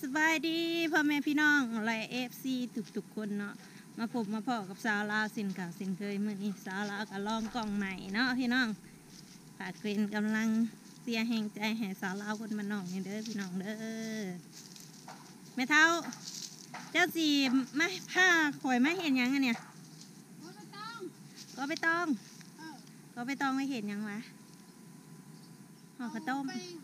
บายดีพ่อแม่พี่น้องไรFCทุกคนเนาะมาพบมาพ่อกับสาวลาวสินเก่าสินเคยมื่อนี้สาวลาวก็ลองกล่องใหม่เนาะพี่น้องฝากเป็นกำลังเสียแห่งใจให้สาวลาวคนมาน้องนี่เด้อพี่น้องเด้อแม่เท้าเจ้าสีมาผ้าข่อยมาเห็นยังอันเนี่ยก็ไปต้องไม่เห็นยังวะห่อข้าวต้ม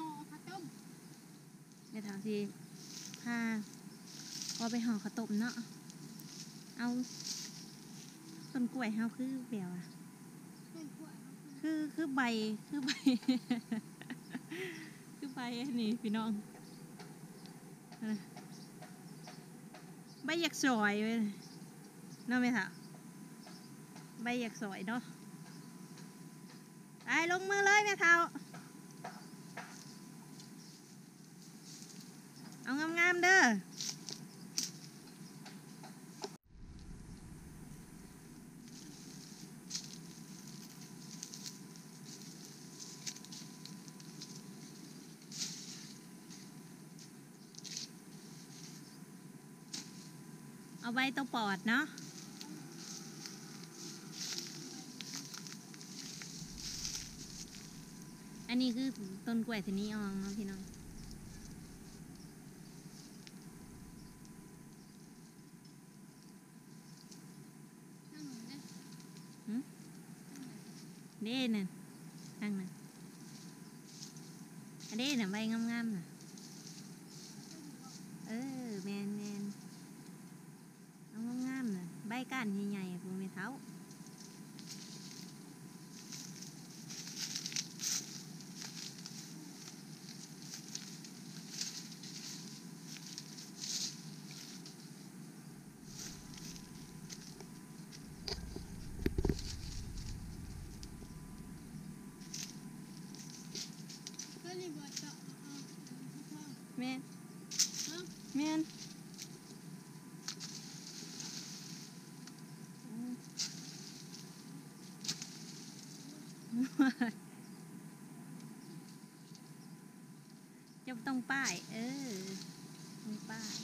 แม่เท้าสิผ้าก็ไปห่อข้าวต้มเนาะเอาต้นกล้วยเฮาคือเปล่าอ่ะคือใบคือใบ คือใบนี่พี่น้องใบอยากสวยเลยเนาะไหมคะใบอยากสวยเนาะไปลงมือเลยแม่เท้าเอางามๆเด้อเอาใบตัวปอดเนาะอันนี้คือต้นกล้วยที่นี่อองเนาะพี่น้องเด้น่ะตั้งน่ะอันเด้น่ะใบงามๆน่ะแมนเอางามๆน่ะใบก้านใหญ่ๆพวกเมเท้าแม่นจะต้องป้ายต้องป้าย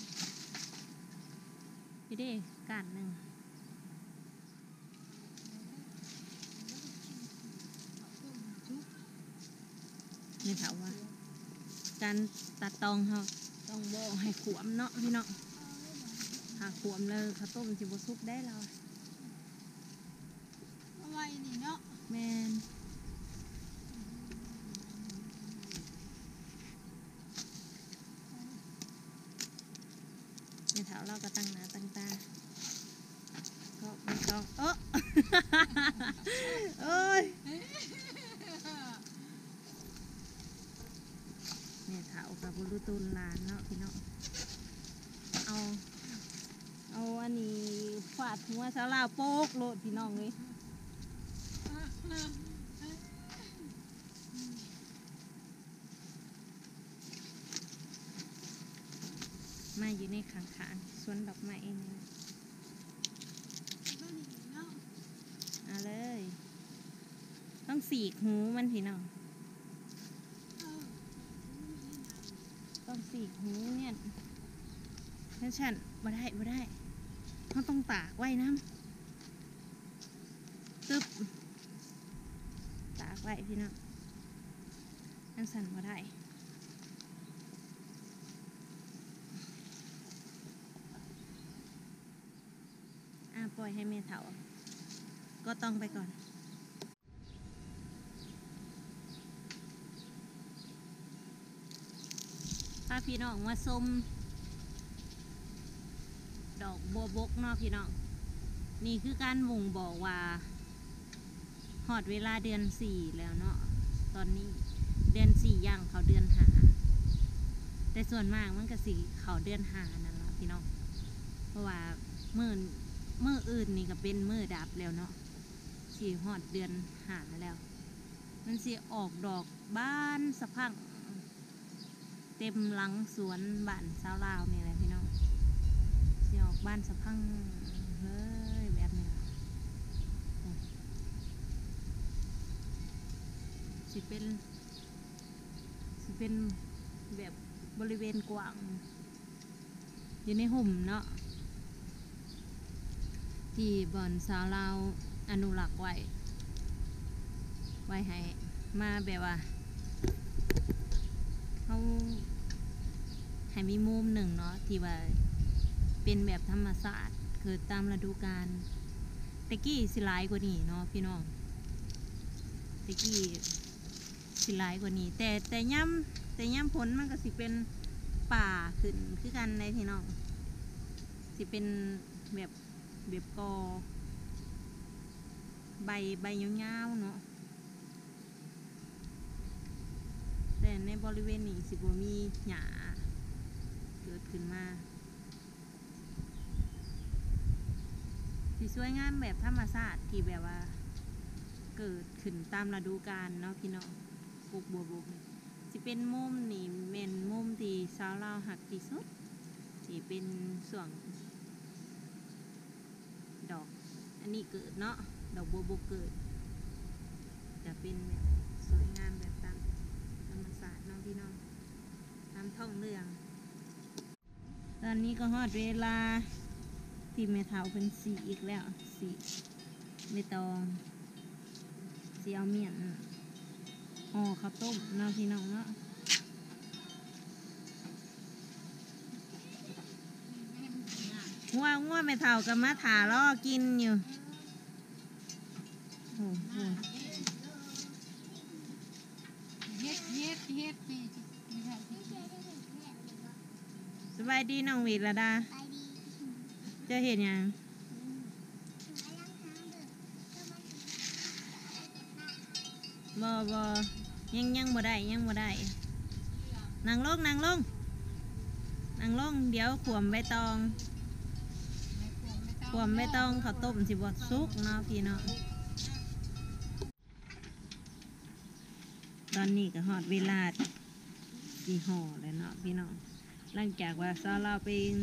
พี่เด้การหนึ่งนี่ถามว่าการตัดตองเขาต้องบ่ให้ขวมเนาะพี่เนาะหาขวมเลยข้าวต้มจิบซุปได้เราเอาไว้นี่เนาะแมนนี่ถามเราก็ตั้งหน้าตั้งตาก็ไม่ต้องโอ้ยเนี่ยถาวกับบุรุตูนลานเนาะพี่น้องเอาอันนี้ฟาดหัวสาวลาวโป๊กโลดพี่น้องเลยมาอยู่ในข้างๆสวนดอกไม้เองเอาเลยต้องสีกหูมันพี่น้องต้องสีกหูเนี่ยฉันบ่ได้เขาต้องตากไว้น้ำตึ๊บตากไว้พี่น้องฉันบ่ได้ปล่อยให้แม่เถาก็ต้องไปก่อนพาพี่น้องมาส้มดอกบัวบกเนาะพี่น้องนี่คือการบ่งบอกว่าหอดเวลาเดือน4แล้วเนาะตอนนี้เดือน4ย่างเขาเดือน5แต่ส่วนมากมันก็สิเขาเดือน5นั่นแหละพี่น้องเพราะว่ามื้ออื่นนี่ก็เป็นมื้อดับแล้วเนาะสิหอดเดือน5แล้วมันสิออกดอกบ้านสะพังเต็มหลังสวนบ้านสาวลาวนี่แหละพี่น้องสิออกบ้านสะพังเลยแบบนี้สิเป็นแบบบริเวณกว้างอยู่ในห่มเนาะที่บ่อนสาวลาวอนุรักษ์ไว้ให้มาแบบว่าเขาให้มีมุมหนึ่งเนาะที่ว่าเป็นแบบธรรมศาสตร์เกิดตามฤดูกาลตะกี้สิหลายกว่านี้เนาะพี่น้องตะกี้สิหลายกว่านี้แต่ย่ำผลมันก็สิเป็นป่าขึ้นคือกันในพี่น้องสิเป็นแบบกอใบยาวๆเนาะแต่ในบริเวณนี้สิบ่มีหญ้าเกิดขึ้นมาสิสวยงามแบบธรรมชาติที่แบบว่าเกิดขึ้นตามฤดูกาลเนาะพี่น้องปลูกบัวบกสิเป็นมุมนี่แม่นมุมที่ชาวลาวหักที่สุดที่เป็นส่วงดอกอันนี้เกิดเนาะดอกบัวบกเกิดจะเป็นแบบสวยงามแบบตามธรรมชาติเนาะพี่น้องตามท้องเรื่องตอนนี้ก็ฮอดเวลาที่แม่เฒ่าเป็นสีอีกแล้วสีไม่ตองสีเอาเมียนห่อข้าวต้มเนาะพี่น้องเนาะง่วแม่เฒ่ากับมาถาล่อกินอยู่โอ้โหเฮ็ดแม่สบายดีน้องวีระดาจะเห็นยังบ่ยังบ่ได้นั่งลงเดี๋ยวขวมใบตองข้าวต้มสิบดซุกเนาะพี่เนาะตอนนี้ก็ฮอดเวลาสีห่อเลยเนาะพี่น้องหลังจากว่าซาเรา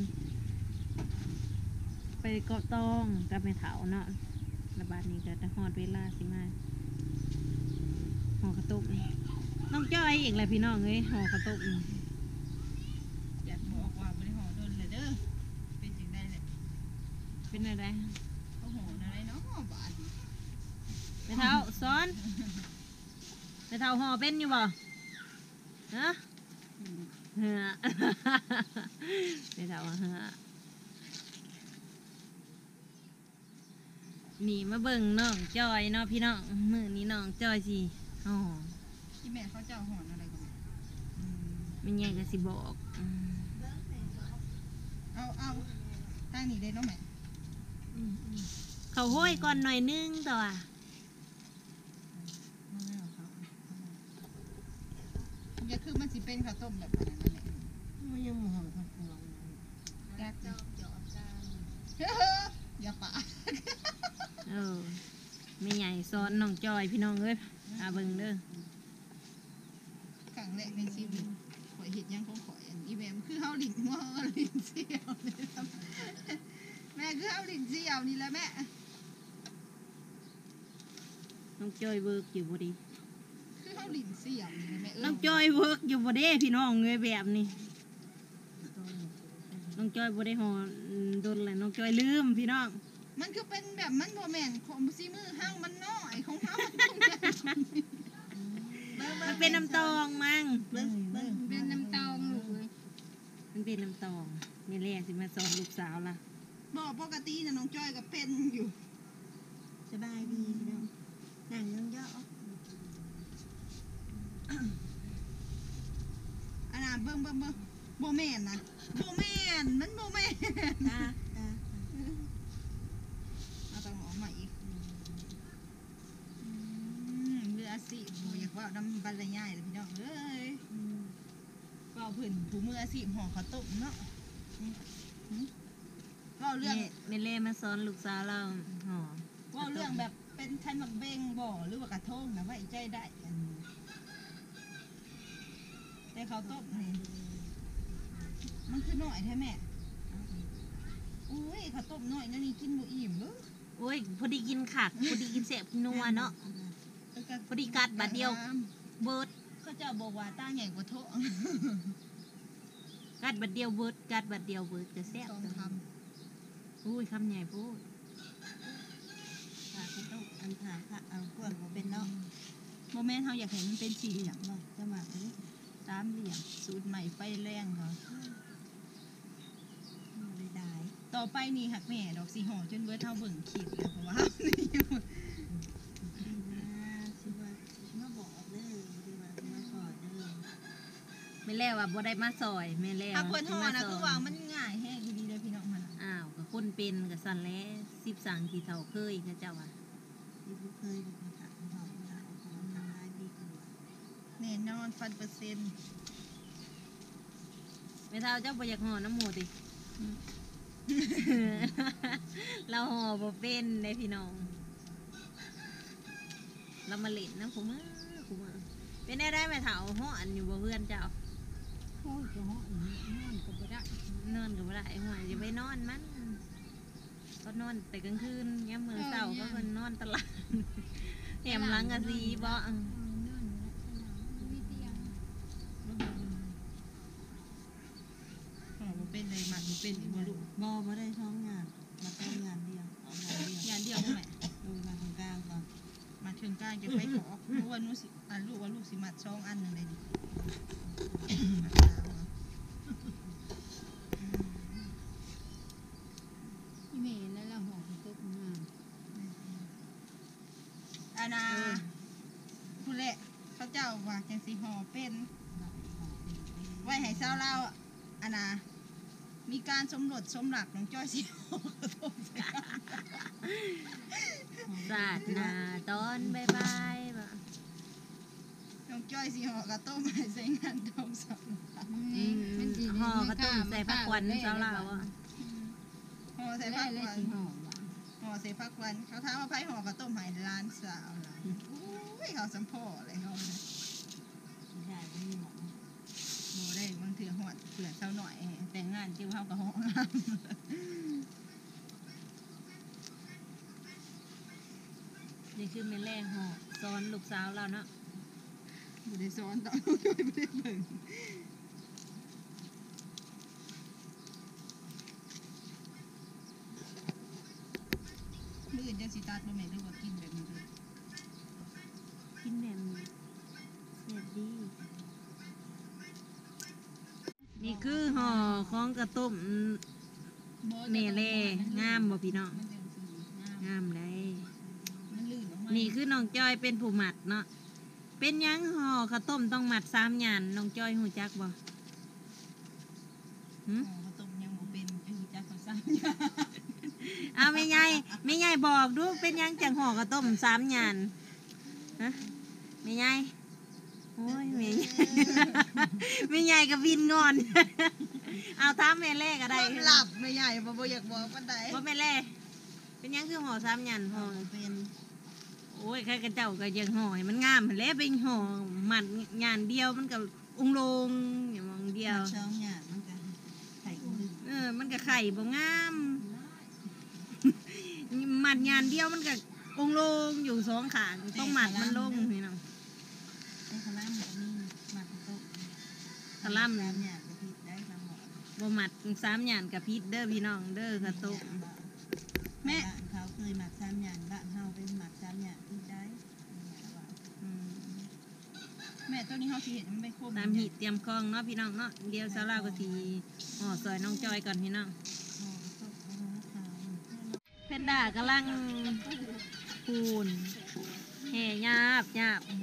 ไปเกาะตองกับแม่เฒ่าเนาะระบาดนี้ก็จะฮอดเวลาสิมาห่อข้าวต้มน้องจ้อยอีกเลยพี่น้องเอ้ยห่อข้าวต้มอยากบอกว่าบริหารโดนเลยเด้อเป็นจังได้เลยเป็นอะไรเขาโหนอะไรเนาะบาดแม่เฒ่าสอนแม่เฒ่าห่อเป็นอยู่บ่ฮะเฮ้อแม่เฒ่าว่าเฮ้อนี่มาเบิ่งน้องจอยเนาะพี่น้องมื้อนี้น้องจอยสิอ๋อที่แม่เขาเจ้าหอนอะไรกันแม่ใหญ่ก็สิบอกเอาตั้งนี่เลยเนาะแม่เขาห้อยก่อนหน่อยนึงต่ออย่าคือมันสิเป็นข้าวต้มแบบนั้นแหละมันยังหอมข้าวพวงกัดอย่าปะแม่ใหญ่สอนน้องจอยพี่น้องเอ้ยอาเบิ่งเด้อครั้งแรกในชีวิตข่อยเห็ดยังของข่อยอันนี้แม่คือเฮาลิ้นหัวลิ้นเสียวนี่ครับแม่คือเฮาลิ้นเสียวนี่แหละแม่น้องจอยเวิร์กอยู่บ่ดีคือเฮาลิ้นเสียวนี่แม่น้องจอยเวิร์กอยู่บ่เด้พี่น้องเอ้ยแบบนี้น้องจอยบ่ได้ห่อโดนเลยน้องจอยลืมพี่น้องมันคือเป็นแบบมันบ่แม่นของซีมือเฮามันน้อยของเฮามันต้องใหญ่มันเป็นน้ำตองมั้งเป็นน้ำตองลูกเลยมันเป็นน้ำตองนี่แหละสิมาสอนลูกสาวล่ะบอกปกตินะน้องจ้อยก็เป็นอยู่สบายดีพี่น้องหนังยังเยอะอันน่ะเบิ่งโบแมนนะโบแมนมันโบแมนเอาต้องหอมมาอีกเรือสิโบอยากว่าน้ำบรรยายเลยพี่น้องเอ้ยเป่าผื่นผูมืออาชีพห่อข้าวต้มเนาะเล่าเรื่องแม่เล่มาสอนลูกสาวเราห่อว่าเรื่องแบบเป็นไทยหมักเบงบ่หรือว่ากระทงนะว่าใจได้แต่เขาต้มนี่มันคือหน่อยใช่ไหมอุ้ยเขาต้มหน่อยนั่นนี่กินบ่อิ่มเลยโอ้ยพอดีกินขักพอดีกินแสบกินนัวเนาะพอดีกัดบาดเดียวเบิดเขาจะบอกว่าตาใหญ่กว่าโถกัดบัดเดียวเบิดกัดบัดเดียวเบิดจะแซ่บต้องทอุ้ยคำใหญ่พูดค่ะก็ต้องอันถามค่ะเอากล้วยบ่เป็นเนาะำโมเมนต์เขาอยากเห็นมันเป็นสี่เหลี่ยมบ่จะมาอันนี้สามเหลี่ยมสูตรใหม่ไฟแรงเขาบ่ได้ได้ต่อไปนี่หักแม่ดอกสีห่อจนเบิดเท่าเบิ่งขีดแล้วเพราะว่านี่อยู่สิว่ามาบอกเด้อบ่ได้ว่ามาขอเด้อไม่แล้วว่าบ่ได้มาซอยไม่แล้วเอาเพิ่นห่อนะสิคือซยว่ามันง่ายแห้งดีเลยพี่น้องมันอ้าวก็คนเป็นก็สั่นแหล้ว10สั่งที่เท่าเคยเขาเจ้าว่าที่บ่เคยได้ไปถามเขาว่าเขาทำได้ดีกว่าแน่นอน1,000%น์ไม่เท่าเจ้าบ่อยากห่อน้ำหมูติ เราห่อบ่เป็นเด้พี่น้อง เรามาเล่นนะผมเป็นได้ไหมเท่าห่ออันอยู่บ่เพื่อนเจ้าโอ้ยก็ฮ้อนอนก็บ่ได้นอนก็บ่ได้ห่วยจะไปนอนมันก็นอนแต่กลางคืนยามมื้อเช้าก็เพิ่นนอนตลาดแถมหลังกะสีบ่ห่อบ่เป็นเลยมันบ่เป็นอีกบ่ลูกบ่ได้ท้องงานมาทำงานเดียวเอางานเดียวอย่างเดียวใช่ไหมดูมาตรงกลางก่อนมาถึงกลางจะไปขอเพราะว่าหนูสิลูกว่าลูกสิมัดช่องอันหนึงเลยดิมัดสามเนาะอีเมลแล้วเราห่อไปตุ๊กมาอานาผู้เละเขาเจ้าว่าจังสิห่อเป็น ไว้ให้เศร้าเล่าอานามีการสมรสสมหลักน้องจ้อยสิห่อกระทงใส่กันสาดหน้าตอนบ๊ายบายบ่น้องจ้อยสิห่อกระต้มให้ใส่งานทองสองหลักห่อกระต้มใส่ผักหวานเจ้าลาวอ่ะห่อใส่ใส่ผัผ้ากหเลยวานสิห่อวะห่อใส่ผักหวานเขาถามว่าไผห่อกระต้มให้ร้านสาวล่ะอุ้ยเขาสัมพ่อเลยเขาเนี่ยได้ไม่มีหมอโมได้บางเถื่อหอดเผื่อเศร้าหน่อยแต่งงานจิ้วเขากับห่องามนี่คือแม่แร่ห่อซ้อนลูกสาวเราเนาะไม่ได้ซ้อนตอนน้องจ้อยไม่ได้เบิ่งมื้ออื่นจะสิตัดบ่แม่นหรือว่ากินแบบนี้เลยกินแหนมเสียดีนี่คือห่อของกระต้มแม่แร่งามบ่พี่น้องมันจังสิงามงามเลยมันลื่นออกมานี่คือน้องจอยเป็นผู้หมัดเนาะเป็นหยังห่อข้าวต้มต้องหมัด3หยันน้องจอยหูจักบ่หึอ๋อข้าวต้มยังบ่เป็นจะรู้จักเขาซ้ำเอาไม่ใหญ่ไม่ใหญ่บอกดูเป็นหยังจังห่อข้าวต้ม3หยันฮะไม่ใหญ่โอ้ยไม่ใหญ่ ไม่ใหญ่ก็บินงอน เอาถามแม่แรกก็ได้ความลับไม่ใหญ่บ่อยากบอกปานใดว่าแม่แร่เป็นหยังคือห่อ3หยันห่อเป็นโอ้ยใครกันเจ้าก็ยังห่อให้มันงามหั่นแหล้วเป็นห่อหมัดหยันเดียวมันก็องค์ลงอย่างมองเดียวช่องหยาดมันก็ไข่ลึกมันก็ไข่บ่งาม หมัดหยันเดียวมันก็องค์ลงอยู่สองขางต้องหมัดมันลงนี่เนาะไอ้ขลามแบบนี้มาโต๊ะขลามน้ำหยาดก็ผิดได้ทั้งหมดบ่หมัด3หยันกับพิษเด้อพี่น้องเด้อกระตุกแม่บ้านเขาเคยหมัก3หยาดบ้านเฮาเป็นหมัก3หยาดผิดได้อืมแม่ตัวนี้เฮาสิเห็นมันไม่ครบตามหีดเตรียมคองเนาะพี่น้องเนาะเดี๋ยวสาวลาวก็สิห่อซอยน้องจอยก่อนพี่น้องห่อโต๊ะเอาไว้ขาวเพนด้ากำลังปูนแห่หยาบหยาบ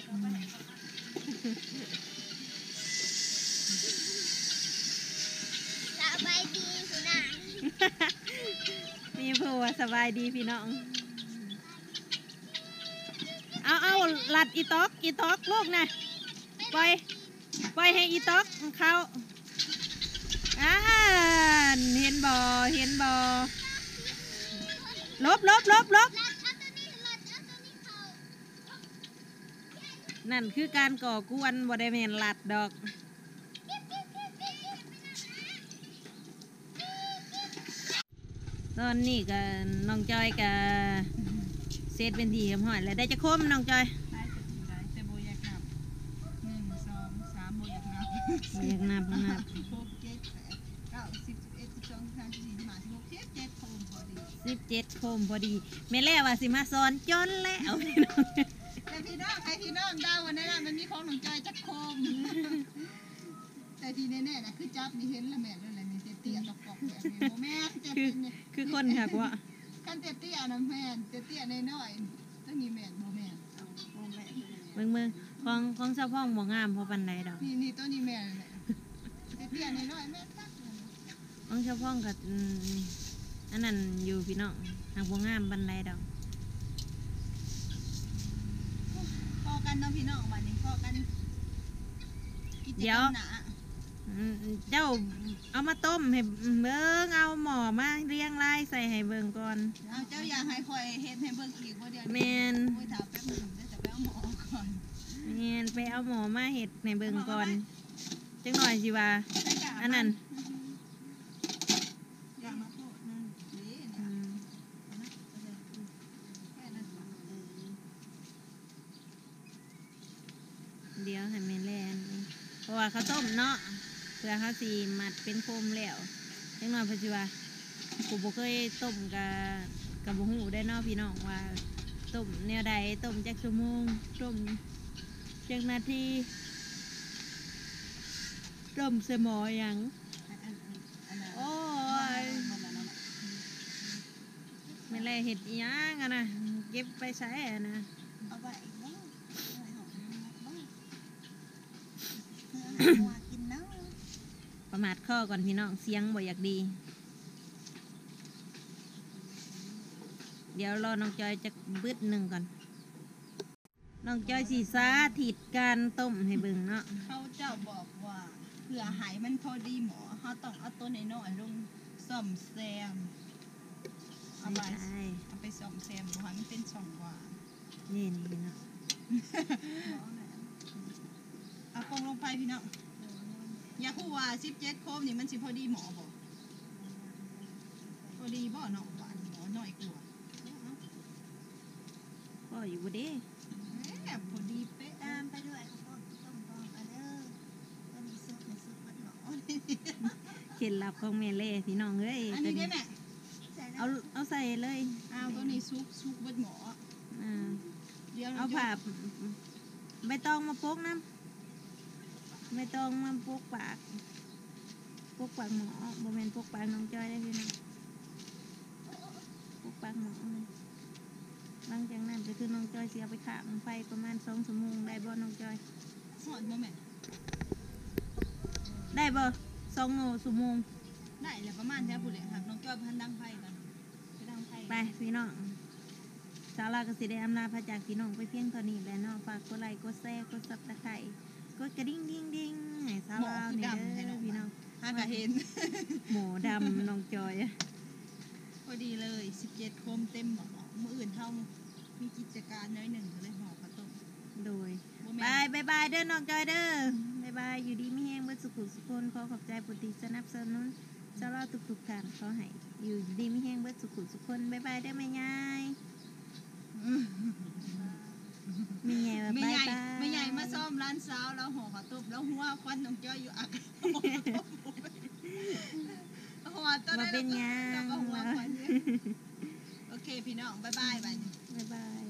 สบายดีสุนะมีผู้ว่าสบายดีพี่น้อง เอาหลัดอีตอกลูกนะปล่อยให้อีตอกเขาเห็นบ่ลบนั่นคือการก่อกวนบ่ได้แม่นหลัดดอก ตอนนี้ก็น้องจอยก็เซตเป็นทีกับหอยแล้วได้จะคมน้องจอยได้จะดีได้แต่บ่อยากนับ1 2 3บ่อยากนับบ่อยากนับ 6 7 17 โคมพอดี 17 โคมพอดีแม่แล่ว่าสิมาสอนจนแล้วพี่น้องแต่พี่น้องใครพี่น้องเดาวันนั้นมันมีของหนองจอยจักโคม แต่ที่แน่ๆนะคือจับนี่เห็นละแม่นแล้วแหละนี่เตี้ยๆตอกๆแบบนี้บ่แม่นเตี้ยคือคนค่ะว่าคันเตี้ยๆนะแม่นเตี้ยๆน้อยๆตัวนี้แม่นบ่แม่นเอาโมแม่เบิ่งของเจ้าพ่องบ่งามเพราะปานใดดอกนี่ตัวนี้แม่นแหละเตี้ยๆน้อยๆแม่นตักเลยของเจ้าพ่องก็อันนั้นอยู่พี่น้องหากบ่งามปานใดดอกพอกันเนาะพี่น้องบัดนี้พอกันกิจกรรมหนาเจ้าเอามาต้มให้เบิ่งเอาหม้อมาเรียงรายใส่ให้เบิ่งก่อนเอาเจ้าอยากให้คอยเฮ็ดให้เบิ่งอีกบ่เดี๋ยวแม่นโอ้ยถามแป๊บหนึงเดี๋ยวจะไปเอาหมอก่อนแม่นไปเอาหม้อมาเฮ็ดให้เบิ่งก่อนจังหน่อยสิว่าอันนั้นอยากมาโทษนั่นนี่อืมแค่นั้นก่อนเดี๋ยวให้แม่แล่นนี่เพราะว่าเขาต้มเนาะเพื่อเขาสิมัดเป็นโฟมแล้วจังหน่อยเพิ่นสิว่ากูบ่เคยต้มกับบ่ฮู้ได้เนาะพี่น้องว่าต้มแนวใดต้มจักชั่วโมงต้มจักนาทีต้มใส่หม้อหยังโอ้ยแม่แล่เฮ็ดอีหยังอะนะเก็บไปใช้อะนะเอาไว้บ้างเอาไว้หอมบ้างเพื่อให้ว่ากินเนาะประมาทข้อก่อนพี่น้องเสียงบ่อยากดี เดี๋ยวรอน้องจอยจะบึดหนึ่งก่อนน้องจอยสีสาธิตการต้มให้เบิ่งเนาะเขาเจ้าบอกว่าเพื่อใหายมันพอดีหมอเขาต้องเอาตัวน้อยๆลงซ่อมแซมเอาไปไม่ใช่เอาไปซ่อมแซมบ่ให้มันเป็นช่องว่างนี่นี่เนาะเอาปรุงลงไปพี่น้องอย่าพูดว่า17 โคมนี่มันสิพอดีหมอบ่พอดีบ่เนาะหวานหมอน้อยกว่าก็อยู่บ่เด้พอดีเป๊ะตามไปด้วยเขาก็ต้องบอกอันเด้อก็มีซุปในซุปมันหนอเคล็ดลับของแม่เล่พี่น้องเอ้ยอันนี้ได้แม่ใส่เอาแล้วเอาใส่เลยเอาตัวนี้ซุกเบิดหมออ่าเดี๋ยวเอาผ้าใบตองมาโปกน้ำใบตองมาโปกปากโปกปากหมอบ่แม่นโปกปากน้องจอยได้พี่น้องโปกปากหมอเลยหลังจากนั้นก็คือน้องจอยเสียไปข้างไฟประมาณ2 ชั่วโมงได้บ่น้องจอยสอนบ่แม่ได้บ่2 ชั่วโมงได้แล้วประมาณแค่ผู้เล่ครับน้องจ้อยพันดังไฟก่อนไปดังไฟไปพี่น้องสาวลาวก็สิได้อำลาพระจากพี่น้องไปเพียงเท่านี้แหล้วเนาะฝากกดไลค์กดแชร์กดซับสไครต์กดกระดิ่งดิ้งดิ้งให้สาวลาวนี่เด้อพี่น้องหากะเห็นหมูดำน้องจอยพอดีเลย17 โคมเต็มหมอมื้ออื่นเฮามีกิจการน้อยหนึ่งก็เลยห่อข้าวต้มโดยบ่บาแม่ยนบายบายเด้อน้องจอยเด้อบายบายอยู่ดีมีแห้งเบิดสุขุสุคนขอขอบใจปุติสนับสนุนสาวลาวทุกๆท่านขอให้อยู่ดีมีแห้งเบิดสุขุสุคนบายบายเด้อแม่ยายแม่ยายว่าไม่บายใหญ่บายไม่ใหญ่มาซ่อมร้านสาวแล้วห่อข้าวต้มแล้วหัวควันน้องจ้อยอยู่อักหัวต้นมาได้เป็นหยัแล้วงก็หัวควันเนี่ยโอเคพี่น้องบ๊ายบายบัดนี้บายบาย